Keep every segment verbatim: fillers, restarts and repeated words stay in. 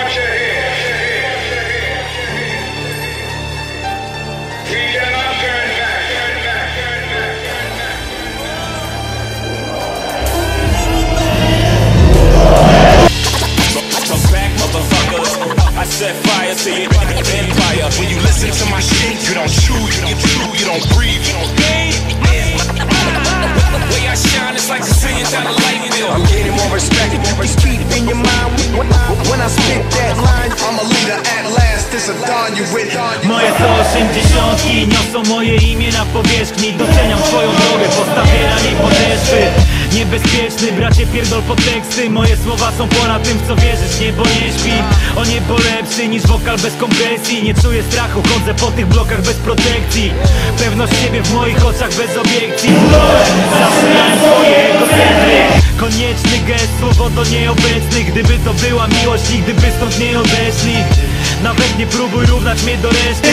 I set fire to your empire. When you listen to my shit, you don't chew, you don't chew, you don't breathe, you don't think. Way I shine, it's like a zillion dollar light bill. I'm getting more respect, just keep in your mind. When I spit that line, I'm a leader at last. This a dawn you with. Moje sto osiemdziesiątki niosą moje imię na powierzchni. Doceniam twoją drogę, postawię na niej podeszwy. Niebezpieczny, bracie, pierdol pod teksty. Moje słowa są ponad tym, w co wierzysz, niebo nie śpi. O niebo lepszy niż wokal bez kompresji. Nie czuję strachu, chodzę po tych blokach bez protekcji. Pewność siebie w moich oczach bez obiekcji. Zasłyszałem swojego centry. Konieczny gest, słowo do nieobecnych. Gdyby to była miłość, nigdy by stąd nie odeszli. Nawet nie próbuj równać mnie do reszty.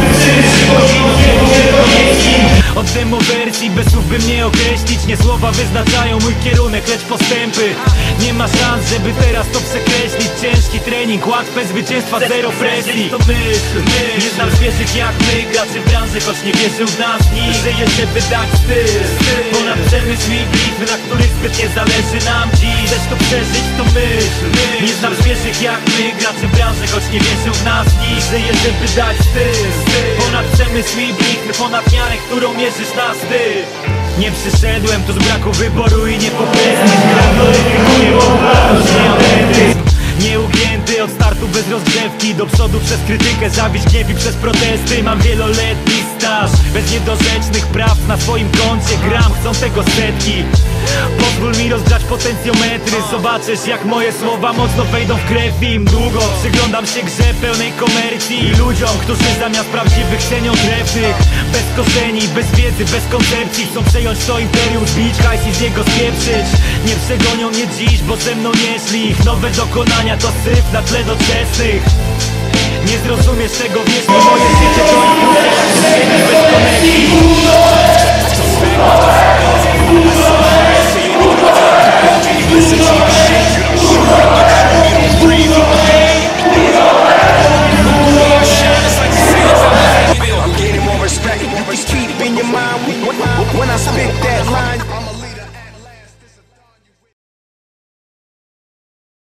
Od demowersji bez słów by mnie określić. Nie słowa wyznaczają mój kierunek, lecz postępy. Nie ma szans, żeby teraz to przekreślić. Ciężki trening, łatwe zwycięstwa, zero presji. To myśl, nie znam świeżych jak my, graczy branży, choć nie wierzył w nas nikt. Żyję, żeby dać styl, ponad przemysł i bitwy, na których zbyt nie zależy nam dziś. Chcesz to przeżyć, to myśl, nie znam świeżych jak my, graczy branży, choć nie wierzył w nas nikt. Żyję, żeby dać styl, ponad przemysł i bitwy, ponad miarę, którą mierzysz nas ty. Nie przyszedłem tu z braku wyboru i nie popędznić. Gloryfikuję popularność, nie autentyzm. Nieugięty od startu bez rozgrzewki. Do przodu przez krytykę, zawiść, gniew i przez protesty. Mam wieloletni staż, bez niedorzecznych praw na swoim koncie. Gram, chcą tego setki. Pozwól mi rozgrzać potencjometry. Zobaczysz, jak moje słowa mocno wejdą w krew im. Długo przyglądam się grze pełnej komercji i ludziom, którzy zamiast prawdziwych cenią trefnych. Bez korzeni, bez wiedzy, bez koncepcji. Chcą przejąć to imperium, zbić hajs i z niego spieprzyć. Nie przegonią mnie dziś, bo ze mną nie szli. Ich nowe dokonania to syf na tle doczesnych. Nie zrozumiesz tego, wiesz, bo moje życie to instrukcja bez koneksji.